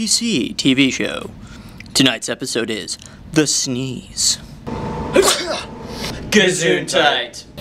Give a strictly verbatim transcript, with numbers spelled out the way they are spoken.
T C T V Show. Tonight's episode is The Sneeze. Gesundheit.